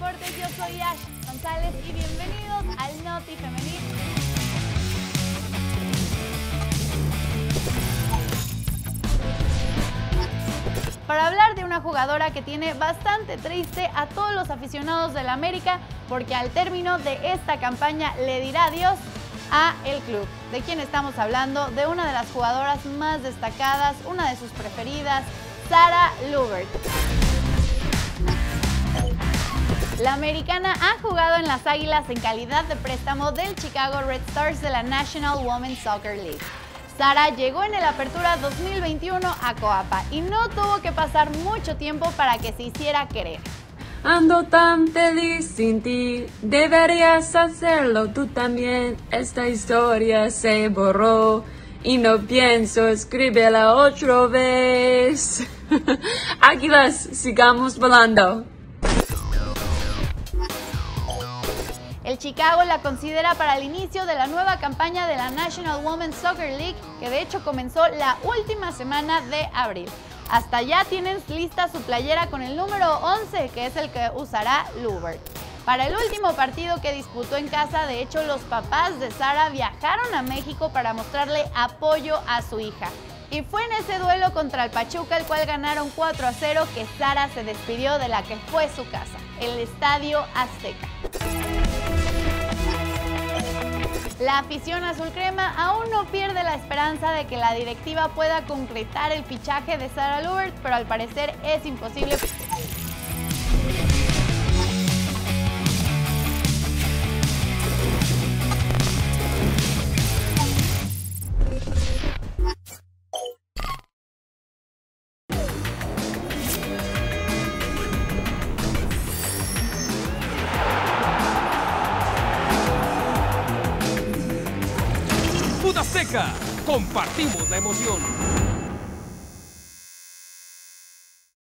Deportes, yo soy Ash González y bienvenidos al Noti Femenil. Para hablar de una jugadora que tiene bastante triste a todos los aficionados del América, porque al término de esta campaña le dirá adiós a el club. ¿De quién estamos hablando? De una de las jugadoras más destacadas, una de sus preferidas, Sara Lubert. La americana ha jugado en las Águilas en calidad de préstamo del Chicago Red Stars de la National Women's Soccer League. Sara llegó en el Apertura 2021 a Coapa y no tuvo que pasar mucho tiempo para que se hiciera querer. Ando tan feliz sin ti, deberías hacerlo tú también. Esta historia se borró y no pienso escribirla otra vez. Águilas, sigamos volando. El Chicago la considera para el inicio de la nueva campaña de la National Women's Soccer League, que de hecho comenzó la última semana de abril. Hasta ya tienen lista su playera con el número 11, que es el que usará Lubert. Para el último partido que disputó en casa, de hecho, los papás de Sara viajaron a México para mostrarle apoyo a su hija. Y fue en ese duelo contra el Pachuca, el cual ganaron 4-0, que Sara se despidió de la que fue su casa, el Estadio Azteca. La afición azul crema aún no pierde la esperanza de que la directiva pueda concretar el fichaje de Sara Lubert, pero al parecer es imposible. Azteca, compartimos la emoción.